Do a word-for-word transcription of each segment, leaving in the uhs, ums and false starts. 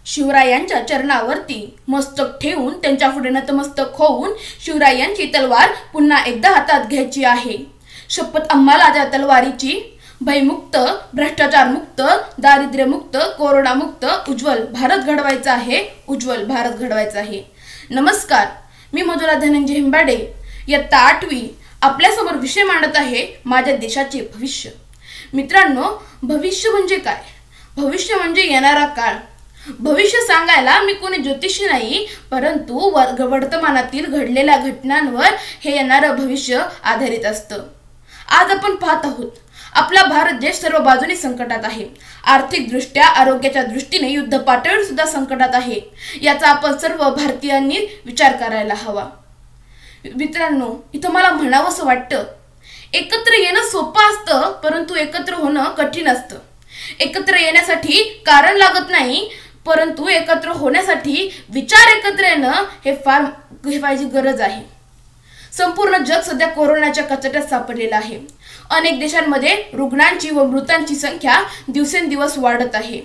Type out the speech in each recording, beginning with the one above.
शिवरायांच्या चरणावरती मस्तक ठेवून त्यांच्या पुढे नतमस्तक होऊन शिवरायांची तलवार पुन्हा एकदा हातात घ्यायची आहे। शपथ आम्हाला त्या तलवारीची। भयमुक्त, भ्रष्टाचारमुक्त, दारिद्र्यमुक्त, कोरोनामुक्त उज्ज्वल भारत घडवायचा आहे, उज्ज्वल भारत घडवायचा आहे। नमस्कार, मी मधुरा धनंजय हिंबाडे, इयत्ता आठवी आपल्यासमोर विषय मांडत आहे माझ्या देशाचे भविष्य। मित्रांनो, भविष्य म्हणजे काय? भविष्य म्हणजे येणारा काळ। भविष्य सांगायला मी कोणी ज्योतिषी नाही, परंतु वर्तमानातील घडलेल्या घटनांवर हे येणारं भविष्य आधारित असतं। आज आपण पाहत आहोत आपला भारत देश सर्व बाजूने संकटात आहे। आर्थिक दृष्ट्या, आरोग्याच्या दृष्टीने युद्ध पातळीवर सुद्धा संकटात आहे। याचा आपण सर्व भारतीयांनी विचार करायला हवा। मित्रांनो, इथं मला म्हणावंसं वाटतं, एकत्र येणं सोपं असतं, परंतु एकत्र होणं कठीण असतं। एकत्र येण्यासाठी कारण लागत नाही, परंतु एकत्र होण्यासाठी विचार एकत्र येणं हे फार घेवायची गरज आहे। संपूर्ण जग सध्या कोरोनाच्या कचट्यात सापडलेलं आहे। अनेक देशांमध्ये रुग्णांची व मृतांची संख्या दिवसेंदिवस वाढत आहे।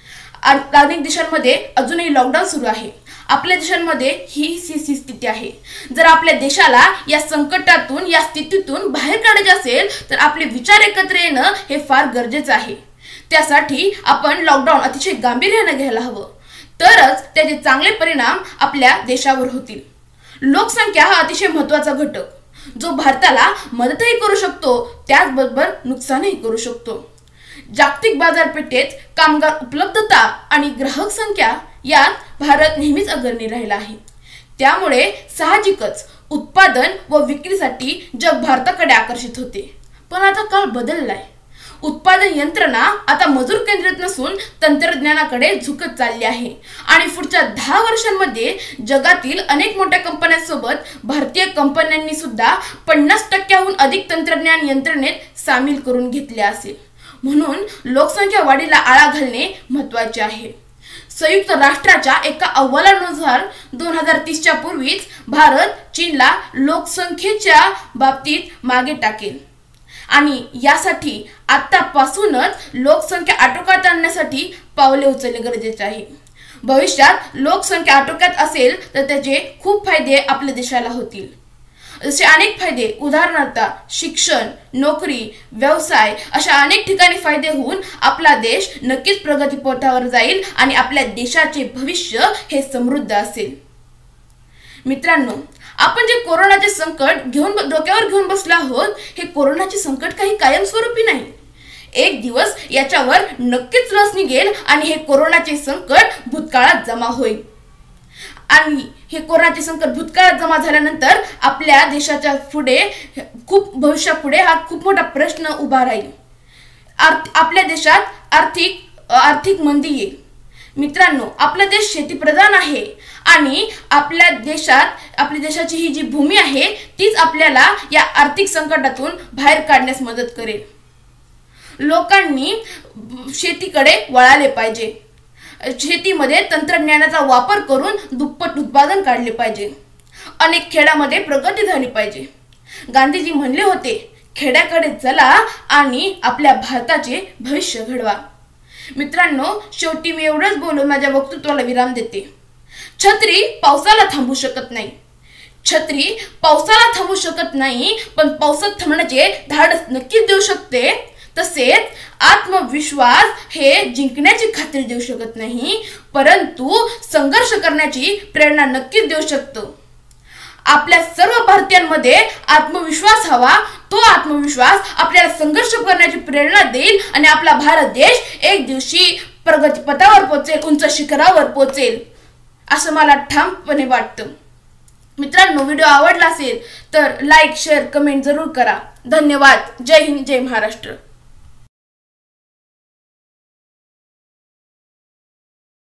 अनेक देशांमध्ये अजूनही लॉकडाऊन सुरू आहे। आपल्या देशांमध्ये ही सी स्थिती आहे। जर आपल्या देशाला या संकटातून, या स्थितीतून बाहेर काढायचे असेल तर आपले विचार एकत्र येणं हे फार गरजेचं आहे। त्यासाठी आपण लॉकडाऊन अतिशय गांभीर्याने घ्यायला हवं, तरच त्याचे चांगले परिणाम आपल्या देशावर होतील। लोकसंख्या हा अतिशय महत्त्वाचा घटक, जो भारताला मदतही करू शकतो, त्याचबरोबर नुकसानही करू शकतो। जागतिक बाजारपेठेत कामगार उपलब्धता आणि ग्राहक संख्या यात भारत नेहमीच अग्रणी राहिला आहे। त्यामुळे साहजिकच उत्पादन व विक्रीसाठी जग भारताकडे आकर्षित होते। पण आता काळ बदललाय। उत्पादन यंत्रणा आता मजूर केंद्रित नसून तंत्रज्ञानाकडे झुकत चालली आहे आणि पुढच्या दहा वर्षांमध्ये जगातील अनेक मोठ्या कंपन्यांसोबत भारतीय कंपन्यांनी सुद्धा पन्नास टक्क्याहून अधिक तंत्रज्ञान यंत्रणेत सामील करून घेतले असेल। म्हणून लोकसंख्या वाढीला आळा घालणे महत्त्वाचे आहे। संयुक्त राष्ट्राच्या एका अहवालानुसार दोन हजार तीसच्या पूर्वीच भारत चीनला लोकसंख्येच्या बाबतीत मागे टाकेल आणि यासाठी आतापासूनच लोकसंख्या आटोक्यात आणण्यासाठी पावले उचलणे गरजेचे आहे। भविष्यात लोकसंख्या आटोक्यात असेल तर त्याचे खूप फायदे आपल्या देशाला होतील। असे अनेक फायदे, उदाहरणार्थ शिक्षण, नोकरी, व्यवसाय अशा अनेक ठिकाणी फायदे होऊन आपला देश नक्कीच प्रगतीपथावर जाईल आणि आपल्या देशाचे भविष्य हे समृद्ध असेल। मित्रांनो, आपण जे कोरोनाचे संकट घेऊन डोक्यावर घेऊन बसलो आहोत, हे कोरोनाचे संकट काही कायमस्वरूपी नाही। एक दिवस याच्यावर नक्कीच लस निघेल आणि हे कोरोनाचे संकट भूतकाळात जमा होईल आणि हे कोरोनाचे संकट भूतकाळात जमा झाल्यानंतर आपल्या देशाच्या पुढे खूप भविष्यापुढे हा खूप मोठा प्रश्न उभा राहील। आपल्या देशात आर्थिक आर्थिक मंदी येईल। मित्रांनो, आपला देश शेतीप्रधान आहे आणि आपल्या देशात आपल्या देशाची ही जी भूमी आहे तीच आपल्याला या आर्थिक संकटातून बाहेर काढण्यास मदत करेल। लोकांनी शेतीकडे वळाले पाहिजे। शेतीमध्ये तंत्रज्ञानाचा वापर करून दुप्पट उत्पादन काढले पाहिजे। अनेक खेड्यामध्ये प्रगती झाली पाहिजे। गांधीजी म्हणले होते, खेड्याकडे चला आणि आपल्या भारताचे भविष्य घडवा। मित्रांनो, शेवटी मी एवढंच बोलून माझ्या वक्तृत्वाला विराम देते। छत्री पावसाला थांबवू शकत नाही, छत्री पावसाला थांबवू शकत नाही, पण पावसात थांबण्याचे धाडस नक्कीच देऊ शकते। तसेच आत्मविश्वास हे जिंकण्याची खात्री देऊ शकत नाही, परंतु संघर्ष करण्याची प्रेरणा नक्कीच देऊ शकतो। आपल्या सर्व भारतीयांमध्ये आत्मविश्वास हवा। तो आत्मविश्वास आपल्याला संघर्ष करण्याची प्रेरणा देईल आणि आपला भारत देश एक दिवशी प्रगतीपथावर पोहोचेल, उंच शिखरावर पोहोचेल, असं मला ठामपणे वाटतं। मित्रांनो, व्हिडिओ आवडला असेल तर लाईक, शेअर, कमेंट जरूर करा। धन्यवाद। जय हिंद, जय महाराष्ट्र।